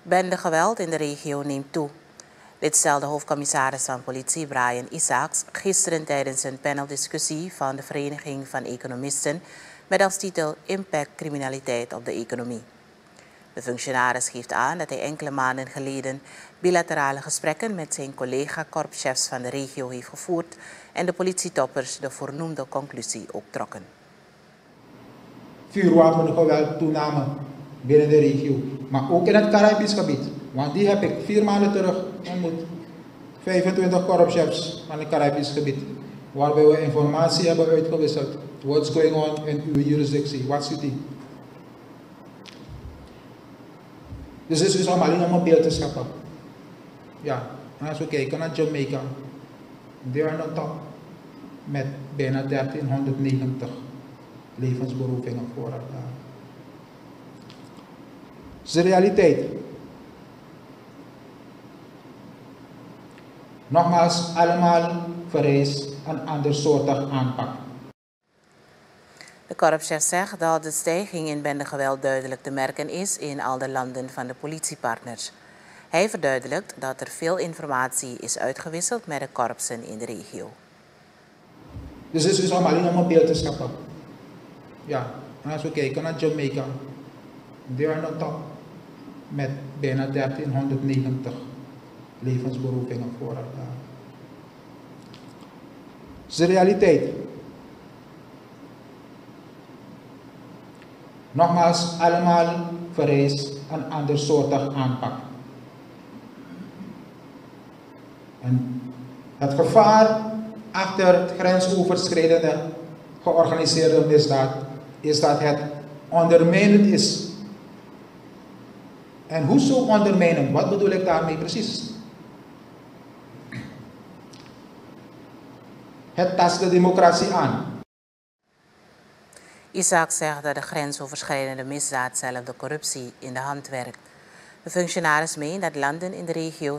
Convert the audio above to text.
Bendegeweld in de regio neemt toe. Dit stelde hoofdcommissaris van politie Brian Isaacs gisteren tijdens een paneldiscussie van de Vereniging van Economisten met als titel Impact criminaliteit op de economie. De functionaris geeft aan dat hij enkele maanden geleden bilaterale gesprekken met zijn collega-korpschefs van de regio heeft gevoerd en de politietoppers de voornoemde conclusie ook trokken. Vuurwapengeweld toename binnen de regio, maar ook in het Caribisch gebied. Want die heb ik 4 maanden terug ontmoet. 25 korpschefs van het Caribisch gebied, waarbij we informatie hebben uitgewisseld. What's going on in uw jurisdictie? Wat ziet u? Dus het is dus om alleen om een beeld te scheppen. Ja, en als we kijken naar Jamaica, die are on top met bijna 1390 levensberovingen vorig jaar. Dat is de realiteit. Nogmaals, allemaal vereist een andersoortig aanpak. De korpschef zegt dat de stijging in bendegeweld duidelijk te merken is in al de landen van de politiepartners. Hij verduidelijkt dat er veel informatie is uitgewisseld met de korpsen in de regio. Dus het is dus om alleen om een beeld te scheppen. Ja, en als we kijken naar Jamaica, die are on top met bijna 1390 levensberovingen vorig jaar. Dat is de realiteit. Nogmaals, allemaal vereist een andersoortig aanpak. En het gevaar achter het grensoverschrijdende georganiseerde misdaad is dat het ondermijnend is. En hoezo ondermijnen? Wat bedoel ik daarmee precies? Het tast de democratie aan. Isaac zegt dat de grensoverschrijdende misdaad zelf de corruptie in de hand werkt. De functionaris meent dat landen in de regio